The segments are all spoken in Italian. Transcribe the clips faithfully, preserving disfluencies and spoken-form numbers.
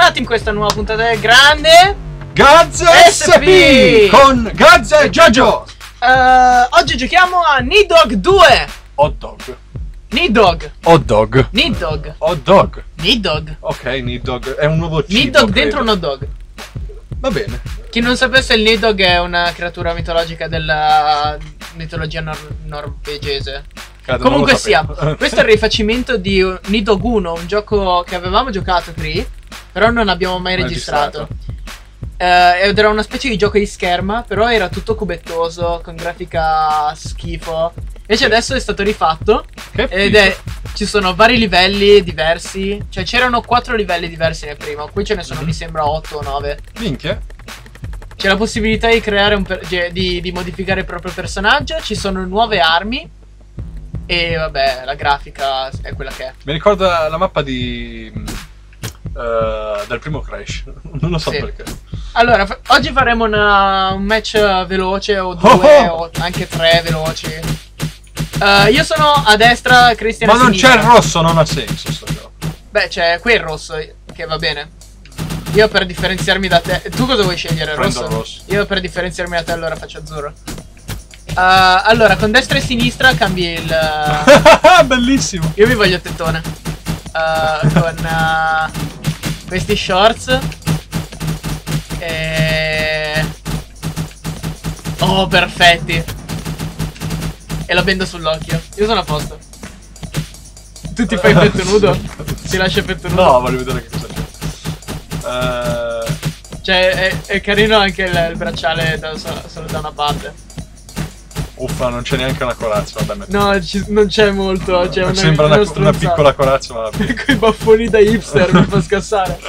bentornati in questa nuova puntata del grande Gazza S P con Gazza e Jojo. uh, Oggi giochiamo a Nidog due. Hot dog. Nidog. Hot dog. Nidog. Hot dog. Nidog. Ok, Nidog è un nuovo cibo. Nidog credo. dentro un hot dog. Va bene. Chi non sapesse, il Nidog è una creatura mitologica della mitologia nor norvegese. Credo, Comunque non sia, lo sapevo. questo è il rifacimento di Nidog uno, un gioco che avevamo giocato qui, però non abbiamo mai registrato. Uh, ed era una specie di gioco di scherma, però era tutto cubettoso, con grafica schifo. Invece adesso è stato rifatto Che ed figo. è, ci sono vari livelli diversi. Cioè c'erano quattro livelli diversi nel primo, qui ce ne sono Mm-hmm. mi sembra otto o nove. Minchia. C'è la possibilità di creare un per di, di modificare il proprio personaggio. Ci sono nuove armi. E vabbè, la grafica è quella che è. Mi ricorda la mappa di uh, del primo Crash. Non lo so Sì. perché. Allora, fa oggi faremo una, un match veloce o due Oh, oh. o anche tre veloci. Uh, io sono a destra, Cristian Ma a non sinistra. c'è il rosso, non ha senso sto gioco. Beh, c'è qui il rosso, che va bene. Io per differenziarmi da te... Tu cosa vuoi scegliere? Il Prendo rosso? il rosso. Io per differenziarmi da te allora faccio azzurro. Uh, allora, con destra e sinistra cambi il... Bellissimo. Io mi voglio tettone. Uh, con uh, questi shorts. E... Oh, perfetti. E la bendo sull'occhio. Io sono a posto. Tu ti fai petto nudo? Ti lascia petto nudo? No, voglio vedere che cosa c'è. Uh, Cioè, è, è carino anche il, il bracciale da, solo, solo da una parte. uffa, non c'è neanche una corazza. Vabbè, metti. No, ci, non c'è molto. C'è una, Sembra una, una una stronzata. piccola corazza, ma vabbè. Coi baffoni da hipster mi fa scassare.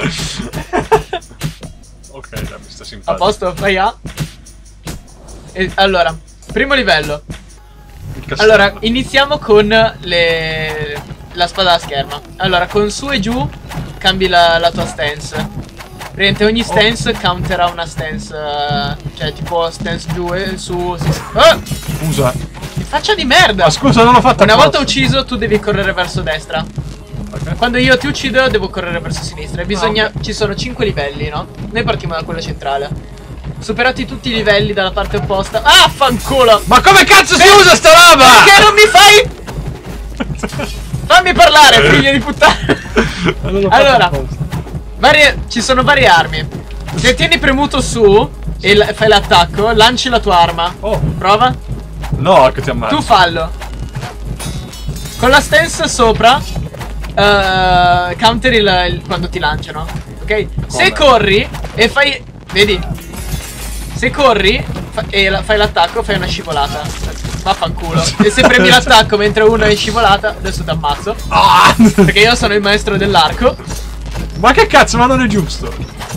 Ok, dai, mi sta simpatico. A posto, fai A. E, allora, primo livello. Il castello. Allora, iniziamo con le... la spada a scherma. Allora, con su e giù cambi la, la tua stance. Praticamente ogni stance counterà una stance. uh, Cioè, tipo stance giù e su. Si... Oh! Scusa. Che faccia di merda! Ma scusa, non l'ho fatta Una volta apposta. ucciso, tu devi correre verso destra. Ok. Quando io ti uccido, devo correre verso sinistra. E bisogna. Ah, ok. Ci sono cinque livelli, no? Noi partiamo da quello centrale. Superati tutti i livelli dalla parte opposta. Ah, fanculo! Ma come cazzo si usa sta roba? Perché non mi fai? Fammi parlare, figlio di puttana! Ma non l'ho fatta Allora, apposta. varie, ci sono varie armi. Se tieni premuto su e la- fai l'attacco, lanci la tua arma. Oh, Prova. no, che ti ammazzo. Tu fallo. Con la stance sopra uh, counteri il, il- quando ti lanciano. Ok? Se corri e fai... Vedi? Se corri fa, e la, fai l'attacco, fai una scivolata. Vaffanculo. E se premi l'attacco mentre uno è in scivolata, adesso ti ammazzo. Ah! Perché io sono il maestro dell'arco. Ma che cazzo, ma non è giusto.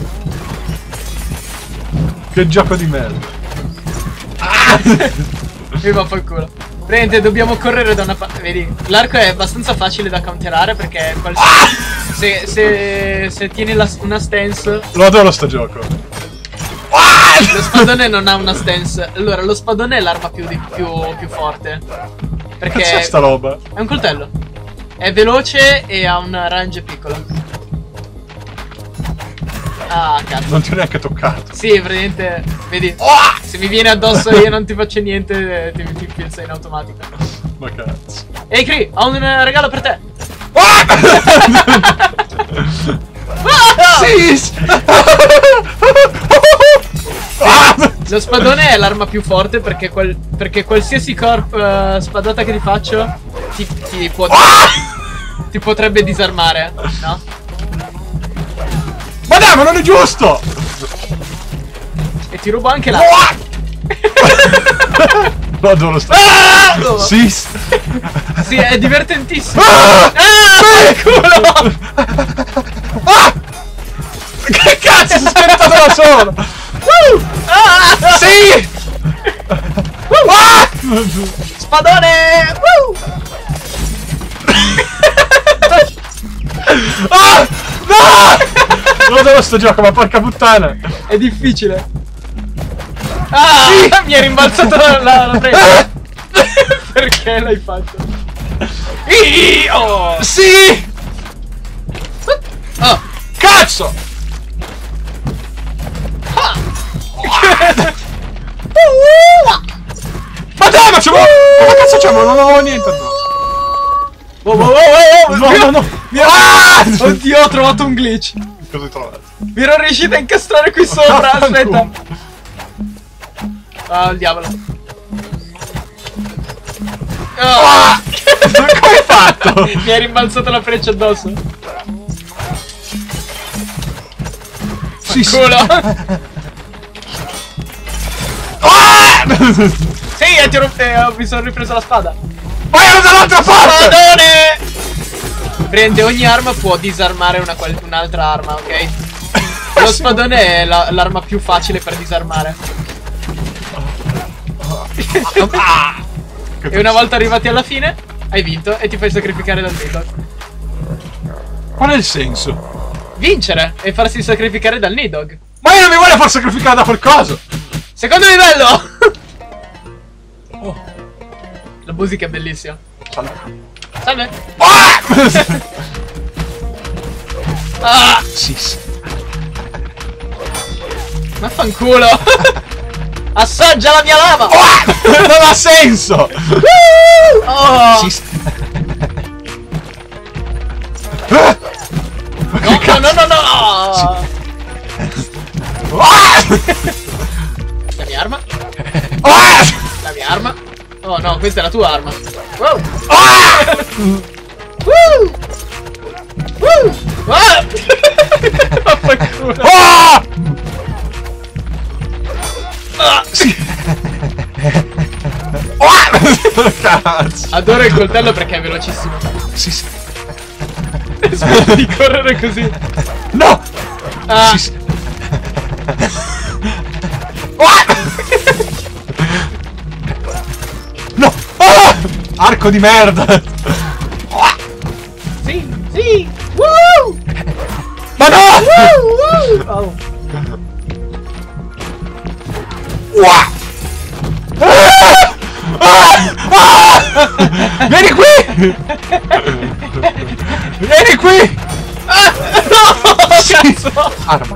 Che gioco di merda. E vaffanculo. Praticamente dobbiamo correre da una parte. Vedi, l'arco è abbastanza facile da counterare perché qualsiasi... se, se, se tieni la, una stance. Lo adoro sto gioco. Lo spadone non ha una stance. Allora, lo spadone è l'arma più, di- più, più forte. Perché Cazzo è sta roba? è un coltello. È veloce e ha un range piccolo. Ah, cazzo. Non ti ho neanche toccato. Sì, praticamente. Vedi, se mi viene addosso io non ti faccio niente, ti, ti infilza in automatico. Ma cazzo. Ehi, Cri, ho un eh, regalo per te. Sì! Lo spadone è l'arma più forte perché, qual perché qualsiasi corp eh, spadata che ti faccio ti, ti, può ti potrebbe disarmare, no? Ma dai, ma non è giusto! E ti rubo anche la... Lo adoro sta Ah! Sì! Sì, è divertentissimo. Ah! Ah, culo! Ah! Che cazzo, si è schiantato da solo! Ah! Sì! Ah! Spadone! Woo! Ah! No! Lo adoro sto gioco, ma porca puttana! È difficile. Ah! Sì! Mi è rimbalzato la, la, la presa. Perché l'hai fatto? Io! Sì! Oh! Cazzo! Ma dai, ma c'è... Ma che cazzo c'è? Ma non avevo niente addosso. Oh, oh, oh, oh, No, no, no. Mi ero... ah! Oddio, ho trovato un glitch. Cosa hai trovato? Mi ero riuscito a incastrare qui sopra. Aspetta. Ah, il diavolo. Ah! Come hai fatto? Mi è rimbalzata la freccia addosso. Sì, sì. Culo. Ah! Sì, e ti ho, eh, mi sono ripreso la spada. Ma ero dall'altra parte! Spadone! Prende ogni arma, può disarmare una qual- un'altra arma, ok? Lo spadone è la- l'arma più facile per disarmare. Ah! E una volta arrivati alla fine, hai vinto e ti fai sacrificare dal Nidhogg. Qual è il senso? Vincere e farsi sacrificare dal Nidhogg. Ma io non mi voglio far sacrificare da quel coso! Secondo livello! Oh. La musica è bellissima. Salve. Salve! Ah! Ah! Sì, sì. Vaffanculo! Assaggia la mia lava! Ah! Non ha senso! Oh! Sì, sì. No, no, no, no, no! Ah! La mia arma? Ah! La mia arma? Oh no, questa è la tua arma. Wow! Ah! Woo! Woo! Ah! Vaffanculo! Ah! Ah! Sì. Ah! Cazzo. Adoro il coltello perché è velocissimo. Sì, sì. Smetta di correre così. No! Ah! Sì, sì. Ah! No! Ah! Arco di merda! Ah! Sì, sì! Woo! Ma no! Woo! Oh. Ah! Ah! Ah! Vieni qui! Vieni qui! Ah! No! Sì. Cazzo! Arma.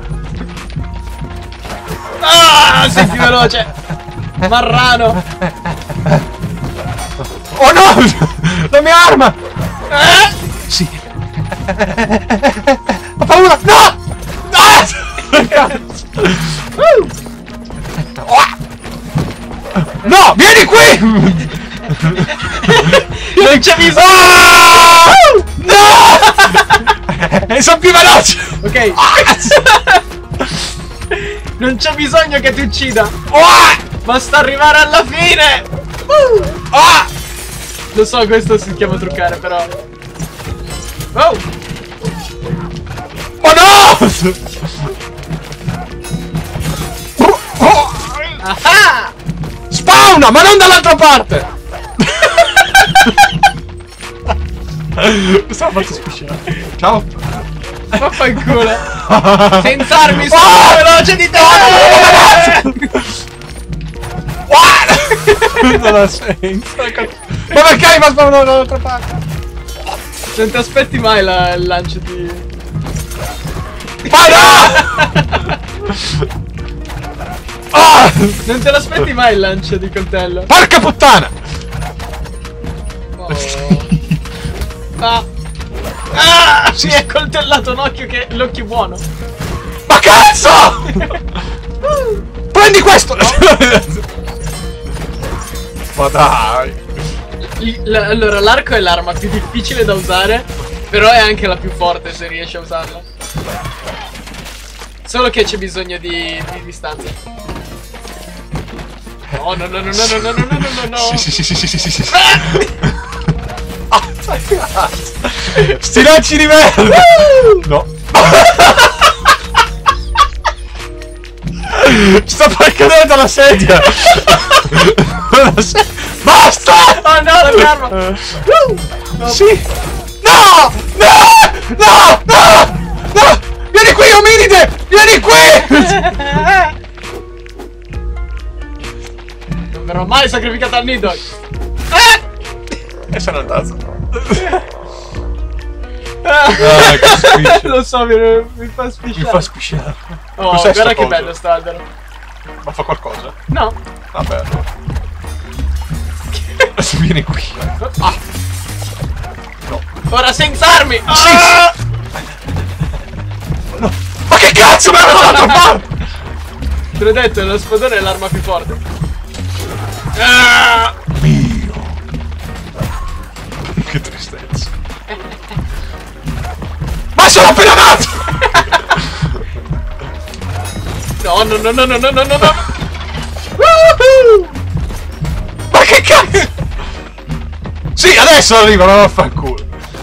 Ah! Sei più veloce! Marrano! Oh no! La mia arma! Ah! Sì. Ho paura! No! Ah! Cazzo! Uh! Ah! No! Vieni qui! Non c'è bisogno! Ah! No! E sono più veloce! Ok. Non c'è bisogno che ti uccida. Ah! Basta arrivare alla fine. Uh! Ah! Lo so, questo si chiama truccare, però. Oh! Oh no! Oh! Ah! Spawna, ma non dall'altra parte! Mi stavo facendo squisciare. Ciao. Vaffanculo. Senza armi sono Ah! più veloce di te. Ah! Non ha senso. Ma perché mi fa spawnare dall'altra parte? Non ti aspetti mai la- il lancio di... Ma no! Ah! Non te l'aspetti mai il lancio di coltello. Porca puttana! Oh. Ah! Ah! Si è coltellato un occhio che... l'occhio buono. Ma cazzo! Prendi questo! Ma dai! Il- l- allora, l'arco è l'arma più difficile da usare, però è anche la più forte se riesci a usarla. Solo che c'è bisogno di, di distanza. No, no, no, no, no, no, no, no, no, no, no. Sì, sì, sì, sì, sì, sì, sì. Ah! Ah, sti lanci di merda! No. Sto per cadere dalla sedia! Dalla se- Basta! Oh no, la mia arma! No. Sì! No! No! No! No! No! Vieni qui, ominide! Vieni qui! Non verrò mai sacrificato al Nidhogg! Ah! E sono andato. Ah, che squiscia. lo so, mi, mi fa sfisciare. Mi fa squisciare. Oh, Cos'è guarda sta che cosa? bello sto albero. Ma fa qualcosa? No. Vabbè. Adesso vieni qui. Ah. No. Ora senza armi. Ah! Sì. No. Ma che cazzo mi hanno dato a fare? Te l'ho detto, lo spadone è l'arma più forte. Ah! Mio. Che tristezza. Ma sono appena nato! No, no, no, no, no, no, no, no, no. Woohoo! Ma che cazzo? Sì, adesso arrivano, vaffanculo.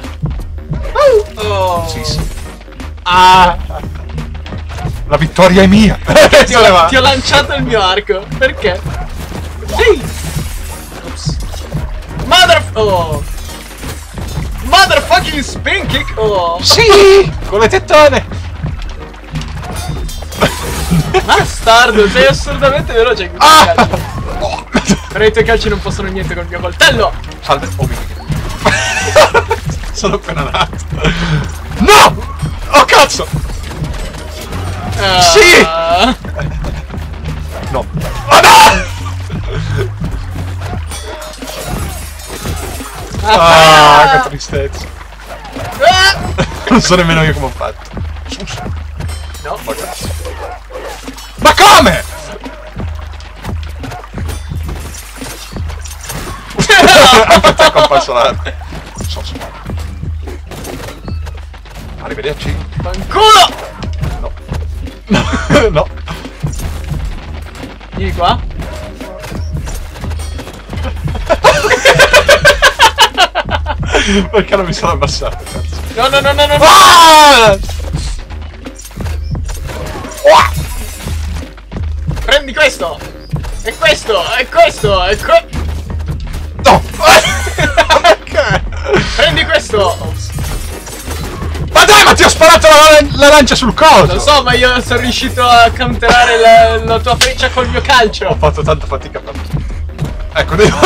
Oh. Sì, sì. Ah. La vittoria è mia. Ti ho, ti ho lanciato il mio arco. Perché? Sì. Ops. Mother... Oh. Motherfucking spin kick. Oh. Sì, con le tettone. Bastardo, sei assurdamente veloce. Ah. Però i tuoi calci non possono niente col mio coltello. Salve. Oh mio Dio. Sono appena nato. No! Oh cazzo! Uh, Sì! No. Oh no! Ah, che tristezza. Ah. Non so nemmeno io come ho fatto. No. Ma cazzo. Ma come? Anche te comparso l'arma. So, so. Arrivederci. Fanculo! No. No. Vieni qua. Perché non mi sono abbassato, cazzo? No, no, no, no, no, no. Ah! Ah! Prendi questo. E questo, e questo, e que... No! Perché? Prendi questo. Ops. Ma dai, ma ti ho sparato la, la lancia sul coso! Lo so, ma io sono riuscito a counterare la, la tua freccia col mio Ho calcio. fatto tanta fatica per... Ecco, di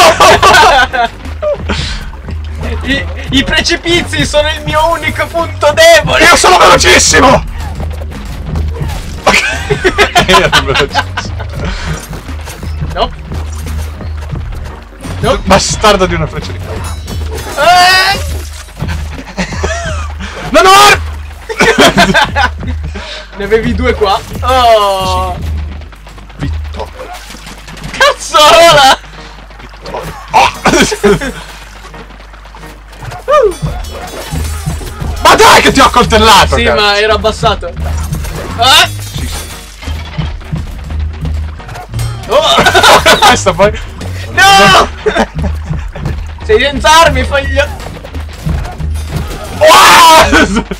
I, I precipizi sono il mio unico punto debole. Io sono velocissimo! Io sono velocissimo. No. No. Bastardo di una freccia di fuoco. Eh. Non ho ar- Ne avevi due qua. Oh. Vittoria. Cazzola. Vittoria. Oh! Ma dai che ti ho accoltellato! Sì, cazzo. ma era abbassato. Ah. Sì, sì. Oh. Questa poi... No! Sei senza armi, fagli... Oh!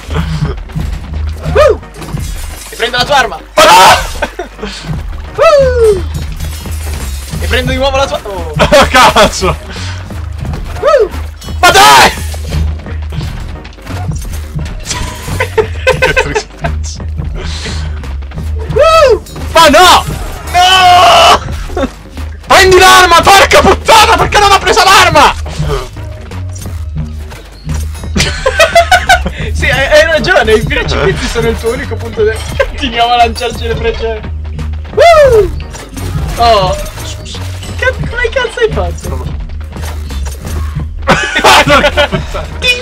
Uh! E prendo la tua arma. Ma no! Uh! E prendo di nuovo la tua... Oh. Oh cazzo! Uh! Ma dai! Che tristezza. Uh! Ma no! No! Prendi l'arma, porca puttana, perché non ho preso l'arma? Sì, hai, hai ragione, i precipizi sono il tuo unico punto di... Continuiamo a lanciarci le frecce. Uh! Oh! Che, come cazzo hai fatto? Non lo so. Porca puttana.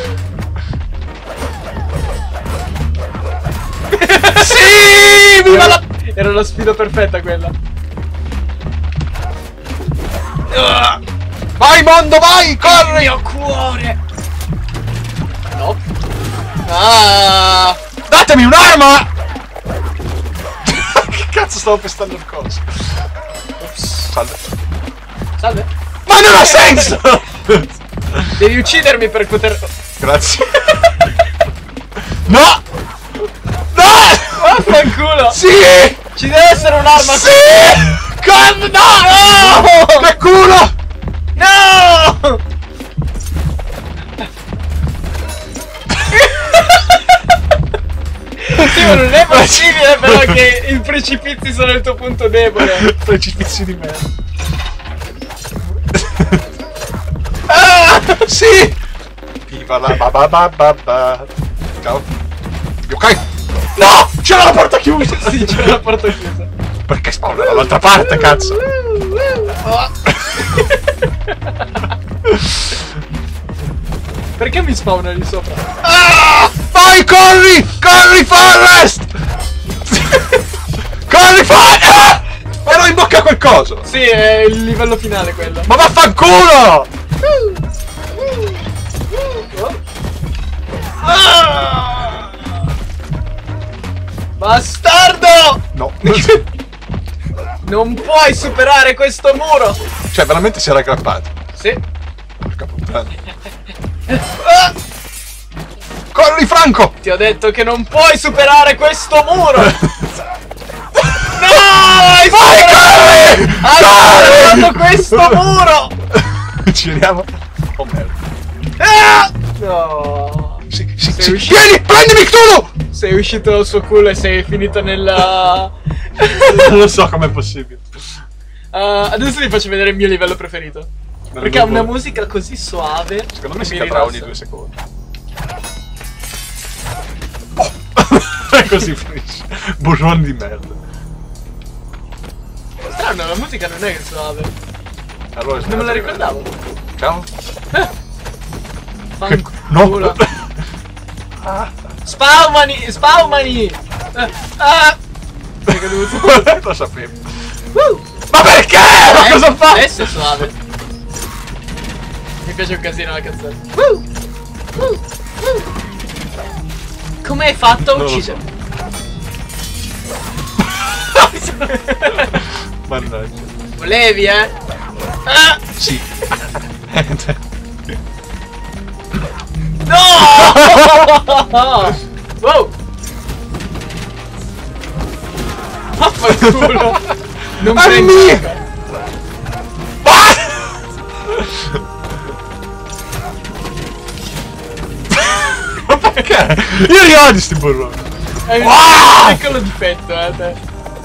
Sì! Viva la... Era la sfida perfetta quella. Uh! Vai mondo, vai, Il corri! mio cuore! No. Ah! Datemi un'arma! Che cazzo stavo pestando il coso? Ops. Salve. Salve. Ma non ha senso! Devi uccidermi per poter... Grazie. No! No! Vaffanculo! Sì! Ci deve essere un'arma. Sì! Con... No! No! Che culo! No! Sì, ma non è possibile però che i precipizi sono il tuo punto debole. Precipizi di merda. Ah! Sì! Viva la ba ba ba ba ba. Ciao. Ok. No! C'era la porta chiusa! Sì, c'è la porta chiusa. Perché spawna dall'altra parte, cazzo? Oh. Perché mi spawna lì sopra? Ah! Vai, corri! Corri, Forrest! Corri, Forrest! Ero in bocca a quel coso! Sì, è il livello finale quello. Ma vaffanculo! Ah! Bastardo! No. Non puoi superare questo muro! Cioè, veramente si era aggrappato. Sì. Porca puttana. Ah! Corri, Franco! Ti ho detto che non puoi superare questo muro! No! Hai Vai, corri! Hai superato questo muro! Ci vediamo? Oh merda. Ah! No! Sì, sì, Sei sì. uscito- Vieni, prendimi Cthulhu! Sei uscito dal suo culo e sei finito nella... Non lo so com'è possibile. Uh, adesso ti faccio vedere il mio livello preferito. Perché ha una musica così suave. Secondo me che si mi cadrà rilassa. ogni due secondi. Oh! E così finisce. Burrone di merda. Strano, la musica non è che suave. Allora, Non me la ricordavo. Ciao. Fanculo. No. Ah. Spaumani! Spaumani! Ah! Ah! Sei caduto. Lo sapevo. Uh! Ma perché? Ma Eh, cosa fa? Adesso è suave. Mi piace un casino la canzone. Uh! Uh! Uh! Come hai fatto a Non lo uccidere? Mannaggia. Volevi, eh? Ah! Sì. No! Wow! Vaffanculo! Non prendi. Anni! Ma perché? Io li odio sti burroni. Hai un Ah! piccolo difetto, eh, te.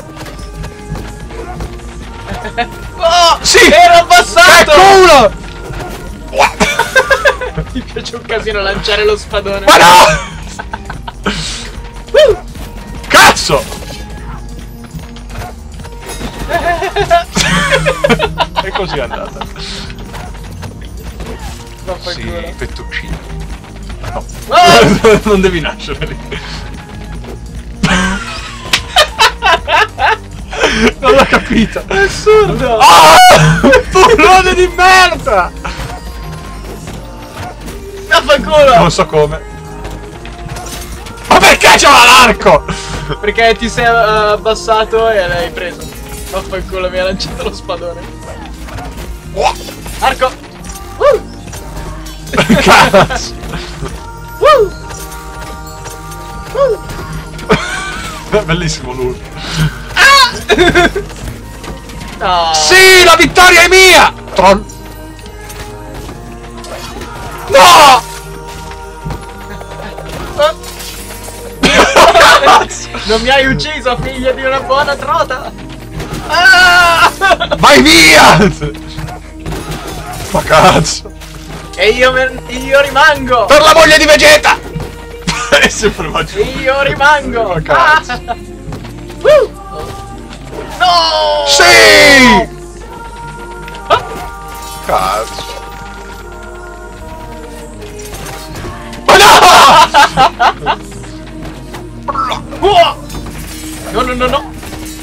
Oh! Sì! Era abbassato! Che culo! Mi piace un casino lanciare lo spadone. Ma no! Uh! Cazzo! E così è andata. Vaffanculo. Sì, fettuccine. No. Ah! Non devi nascere lì. Non l'ho capito. È assurdo! Ah! Burrone di merda! Vaffanculo! Non so come. Ma perché c'era l'arco? Perché ti sei uh, abbassato e l'hai preso. Vaffanculo, mi ha lanciato lo spadone. Arco! Uh! Cazzo! Uh! Uh! Bellissimo lui. No! Sì, la vittoria è mia! Troll. No! Non mi hai ucciso, figlio di una buona trota! Ah! Vai via! Ma cazzo! E io, me- io rimango! Per la moglie di Vegeta! È sempre magico. E io rimango! Ma cazzo! Ah! Uh! No! Sì! Cazzo! Ma no! Uh! No, no, no, no!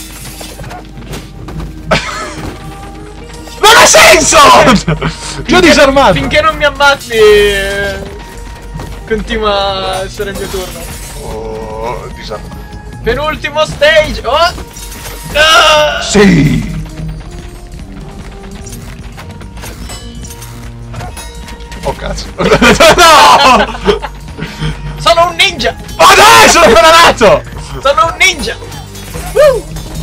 Non ha senso! Ti ho disarmato! Finché non mi ammazzi, eh, continua a essere il mio turno. Oh, disarmato. Penultimo stage! Oh! Ah! Sì! Oh cazzo! No! Sono un ninja! Oh dai, sono appena nato! Sono un ninja! Uh!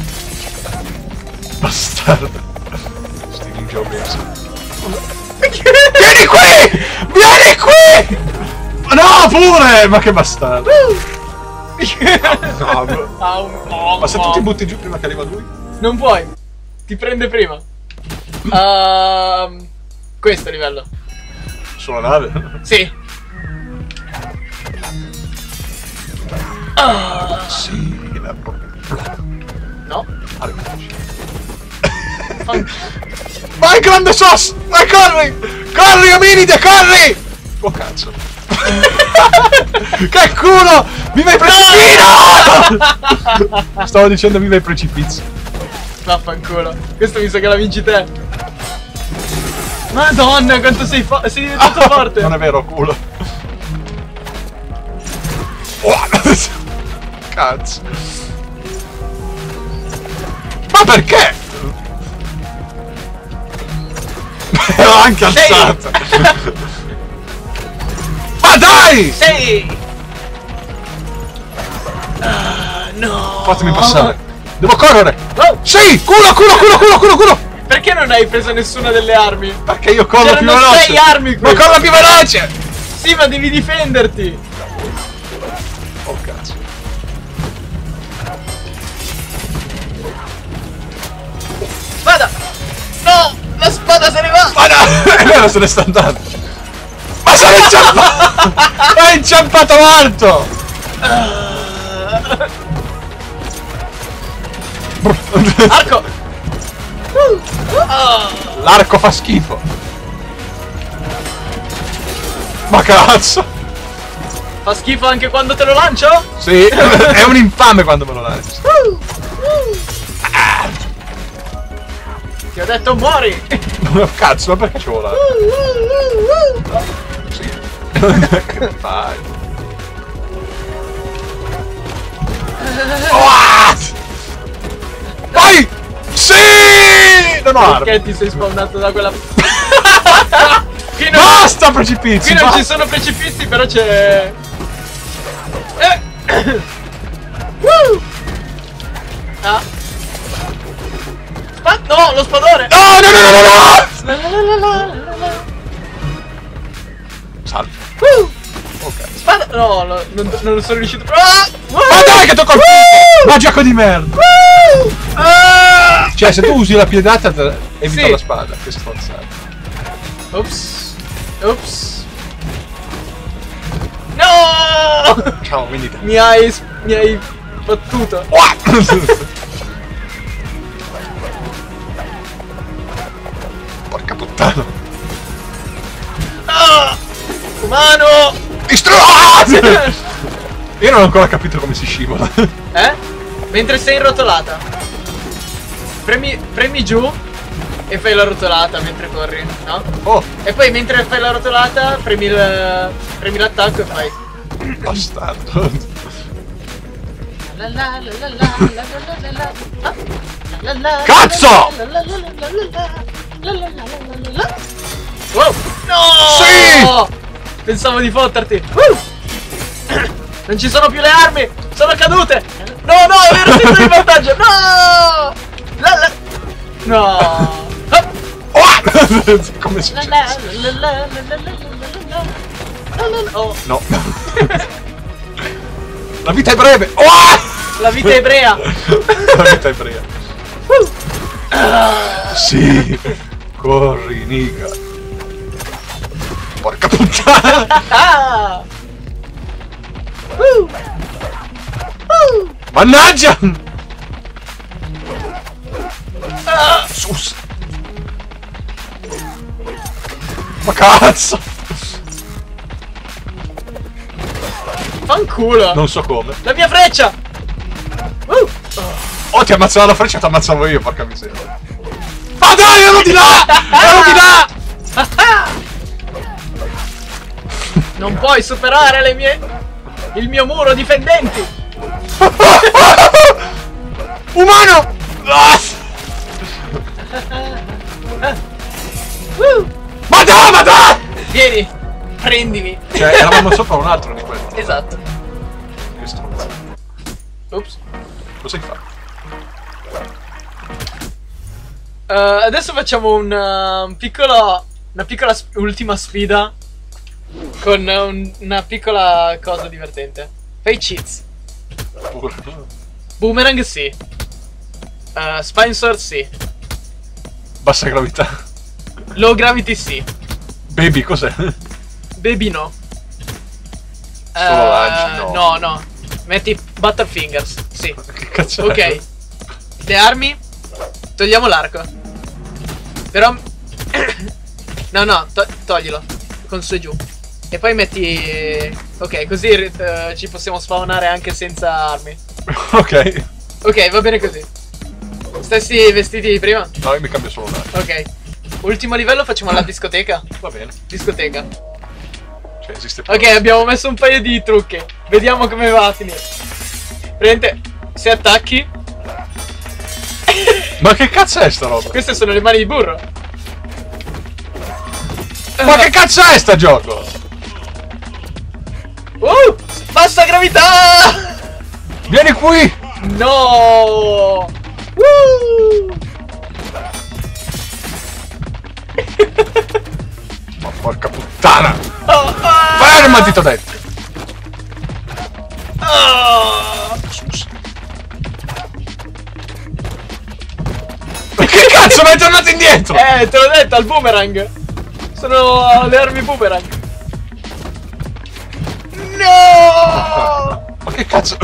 Bastardo! Sti ninja obesi. Vieni qui! Vieni qui! No, pure! Ma che bastardo! No, bro. Ah, un po', Ma se un tu po'. ti butti giù prima che arriva lui? Non puoi! Ti prende prima! Ehm, questo livello. Sulla nave? Sì. Ah, Sì, la... no. Vai grande sos! Vai corri! Corri ominide, corri! Oh cazzo! Che culo! Viva il precipizio! Stavo dicendo viva il precipizio. Vaffanculo. Questo mi sa che la vinci te. Madonna quanto sei, fo sei diventato Oh, forte. non è vero, culo. Oh, cazzo. Ma perché? L'ho anche alzata. Ma dai! Sei! Ah, no! Fatemi passare. Devo correre! Oh! Sì! Culo, culo, culo, culo, culo, culo! Perché non hai preso nessuna delle armi? Perché io corro più C'erano veloce! sei armi qui! Ma corro più veloce! Sì, ma devi difenderti! Oh cazzo. Spada! No! La spada se ne va! Ma no! È vero, se ne sta andando! Ma sono inciampato! È inciampato alto! Arco! Uh, uh. L'arco fa schifo! Ma cazzo! Fa schifo anche quando te lo lancio? Sì, è un infame quando me lo lanci. Uh, uh. Ah. Ti ho detto muori! Oh, cazzo, ma perché ci vuole? Uh, uh, uh, uh. Sì. Che fai? Oh! Vai! Sì! Non ho armi. Perché ti sei spawnato da quella... Qui non, Basta precipizi! qui non basta. ci sono precipizi, però c'è... Eh. uh. Ah. Spa no, lo spadone! No, no, no, no, no, no! La la la la la la la. Salve. Uh. Ok. Spada... No, no non, non sono riuscito... Ah. Ma dai che t'ho colpito! Uh. Ma gioco di merda! Uh. Ah. Cioè, se tu usi la piedata, te- evita Sì. la spada. Che stronzata. Ops. Ops. No! Ciao, quindi te. Mi hai... mi hai battuto. Porca puttana. Ah! Umano! Distrutto! Io non ho ancora capito come si scivola. Eh? Mentre sei rotolata. Premi, premi giù e fai la rotolata mentre corri, no? Oh, E poi mentre fai la rotolata premi il, premi l'attacco e fai. bastardo. La la la la la la la la la. Ah. La la. Cazzo! La la la la la la. La la la la la la. Wow! No! Sì! Pensavo di fotterti. Uh! Non ci sono più le armi! Sono cadute! No, no, ero sempre in vantaggio! No! La la. No! Ah! Oh! Come si La dice? la la la la la la la la la. Oh, No. La vita è breve. Oh! la vita ebrea! La vita è breve. Sì. Corri, niga. Porca puttana. Ah! Uh! Uh! Mannaggia! Ah! Sus. Ma cazzo! Fanculo! Non so come. La mia freccia! Uh! Oh, ti ammazzava la freccia, ti ammazzavo io, porca miseria. Ma dai, ero di là! Ero di là! Non puoi superare le mie... il mio muro difendenti! Umano! Ah! Uh! Ma dai, ma dai! Vieni! Prendimi! Cioè, eravamo sopra un altro di quello. Esatto. Che stronzo. Ops. Cosa hai fatto? Uh, adesso facciamo un, uh, un piccolo... una piccola sp ultima sfida con un, una piccola cosa divertente. Fai cheats. Pure. Boomerang sì. Uh, Spine Sword sì. Bassa gravità. Low Gravity sì. Baby, cos'è? Baby no. Solo Uh, lanci, no. No, no. Metti Butterfingers, sì. Che cazzo è? Ok. le armi. Togliamo l'arco. Però no no to toglilo. Con su e giù. E poi metti. Ok, così uh, ci possiamo spawnare anche senza armi. Ok. Ok, va bene così. Stessi vestiti di prima? No, io mi cambio solo un attimo. Ok. Ultimo livello facciamo la discoteca. Va bene. Discoteca. Cioè esiste più. Ok, abbiamo messo un paio di trucchi. Vediamo come va a finire. Prendete. Se attacchi. Ma che cazzo è sta roba? Queste sono le mani di burro. Ma che cazzo è sta gioco? Uh! Bassa gravità! Vieni qui! No! Uh! Ma porca puttana! Oh, ah! Fermati, t'ho detto! Oh! Ma che cazzo, mi è tornato indietro? Eh, te l'ho detto, al boomerang. Sono le armi boomerang. No! Ma che cazzo?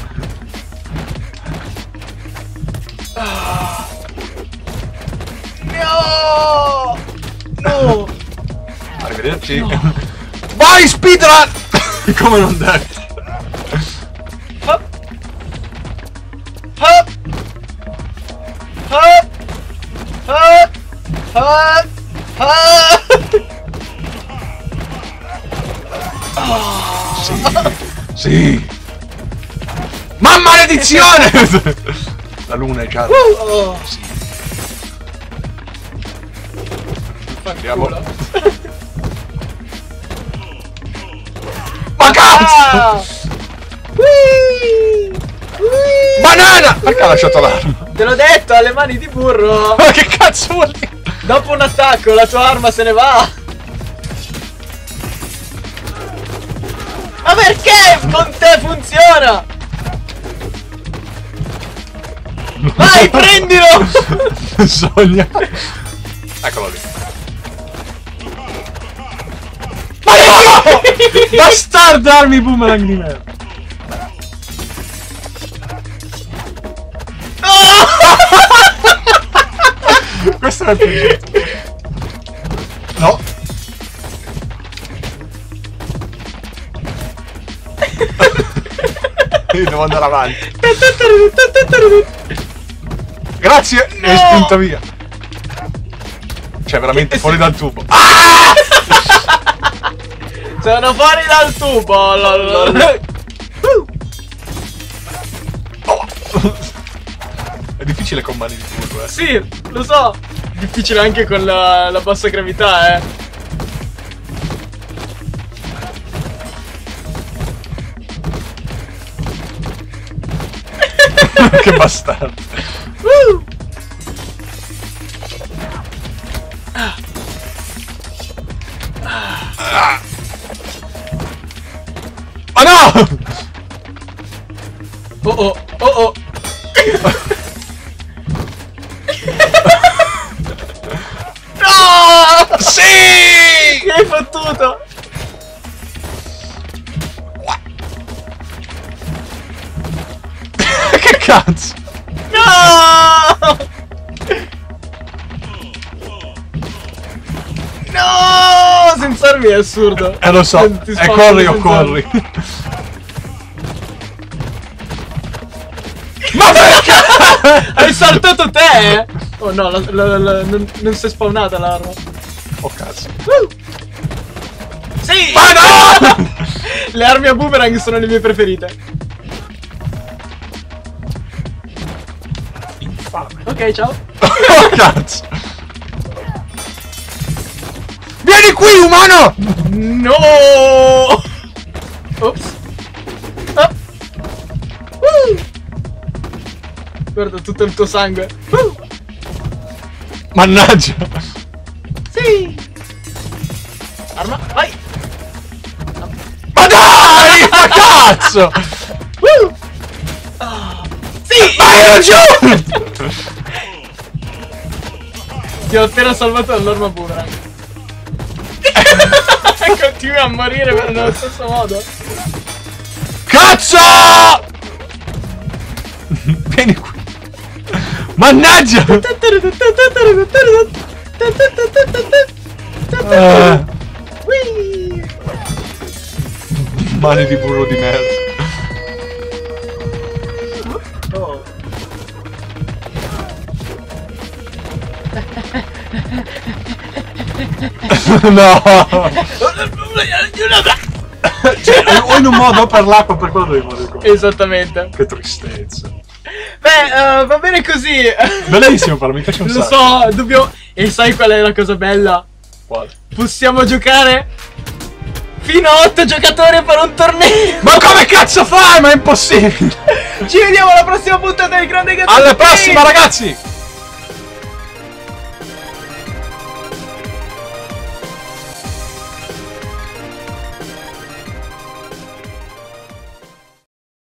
Ah. No! No! Arrivederci. No. Vai, speedrun! Come non detto. Hop. Hop. Hop. Hop. Hop. Hop. Oh. Sì. Sì. Ma maledizione! La luna è gialla. Oh. Sì. Andiamo. Ma cazzo! Ah. Whee! Whee! Banana! Perché ha lasciato l'arma? Te l'ho detto, alle mani di burro. Ma che cazzo vuol dire? Dopo un attacco la tua arma se ne va. Ma perché con te funziona? Vai, prendilo! Sogna. Eccolo lì. Ma no! Bastardo, armi boomerang di merda. Questo è il più. No. Io devo andare avanti. Grazie, No! è spinto via. Cioè, veramente Che fuori si- dal tubo. Ah! Sono fuori dal tubo. lol. Oh. È difficile con mani di turbo, eh. Sì, lo so. Difficile anche con la, la bassa gravità, eh. Che bastardo. Uh. Ah. Ma no! Oh oh, oh oh. No! Sì! Che hai fottuto? Che cazzo? No! No! Senza armi è assurdo. Eh lo so, Non ti e spawni corri o senza corri. armi. Ma perché? Hai saltato te, eh? Oh no, la, la, la, non, non si è spawnata l'arma. Oh cazzo. Uh. Sì! Ma no! Le armi a boomerang sono le mie preferite. Infame. Ok, ciao. Oh cazzo. Vieni qui, umano! No! Ops. Ah. Uh. Guarda tutto il tuo sangue. Uh. Mannaggia. Sì! Arma, vai! Ma dai! Ma cazzo! Uh. Ah. Sì! Ma hai ragione! Ti ho appena salvato dall'arma boomerang. Continui a morire nello stesso modo. Cazzo! Vieni qui. Mannaggia! Eh. Mani di burro di merda. Oh. No! Cioè, o in un modo o per l'acqua, per quello devi morire. Esattamente. Che tristezza. Beh, uh, va bene così. Bellissimo, però mi piace un Lo sacco. so, dobbiamo... E sai qual è la cosa bella? Quale? Possiamo giocare fino a otto giocatori per un torneo. Ma come cazzo fai? Ma è impossibile! Ci vediamo alla prossima puntata del Grande Gatto. Alla prossima, ragazzi!